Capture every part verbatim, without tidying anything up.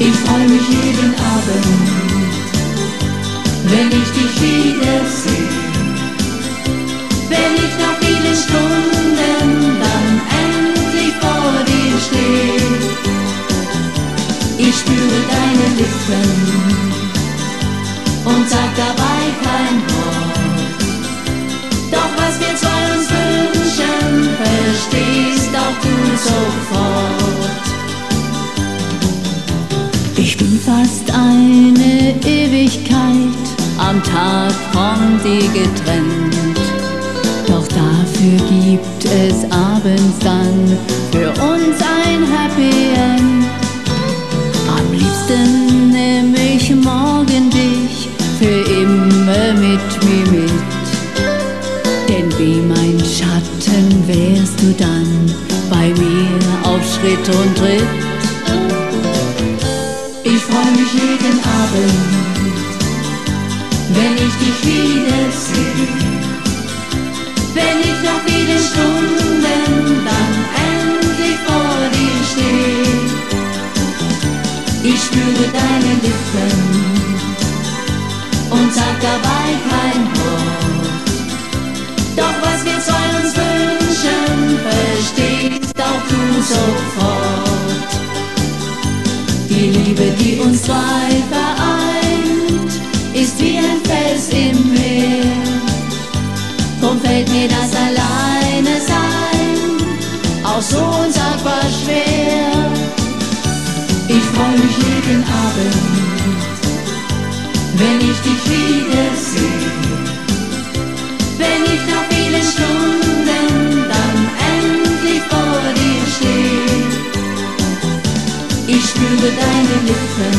Ich freu mich jeden Abend, wenn ich dich wiedersehe. Wenn ich nach vielen Stunden dann endlich vor dir stehe. Ich spüre deine Lippen und sag dabei kein Wort. Doch was wir zwei uns wünschen, verstehst auch du sofort. Ich bin fast eine Ewigkeit am Tag von dir getrennt. Doch dafür gibt es abends dann für uns ein Happy End. Am liebsten nehm ich morgen dich für immer mit mir mit. Denn wie mein Schatten wärst du dann bei mir auf Schritt und Tritt. Ich freu mich jeden Abend, wenn ich dich wiedersehe. Wenn ich nach vielen Stunden dann endlich vor dir stehe. Ich spüre deine Lippen und sag dabei kein Wort. Doch was wir zwei uns wünschen, verstehst auch du sofort. Die Liebe, die uns zwei vereint, ist wie ein Fels im Meer. Drum fällt mir das Alleinesein auch so unsagbar schwer. Ich freu mich jeden Abend, wenn ich dich wiedersehe. Wenn ich nach vielen Stunden dann endlich vor dir stehe. Ich spüre deine Lippen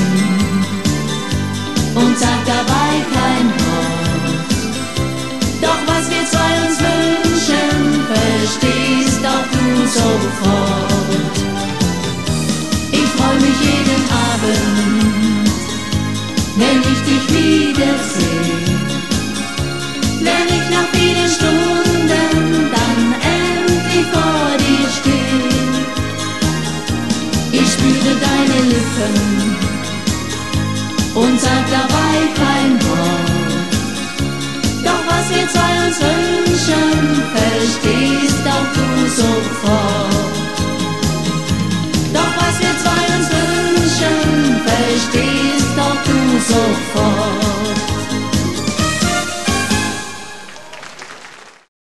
und sag dabei kein Wort. Doch was wir zwei uns wünschen, verstehst auch du sofort. Ich freu mich jeden Abend, wenn ich dich wiedersehe.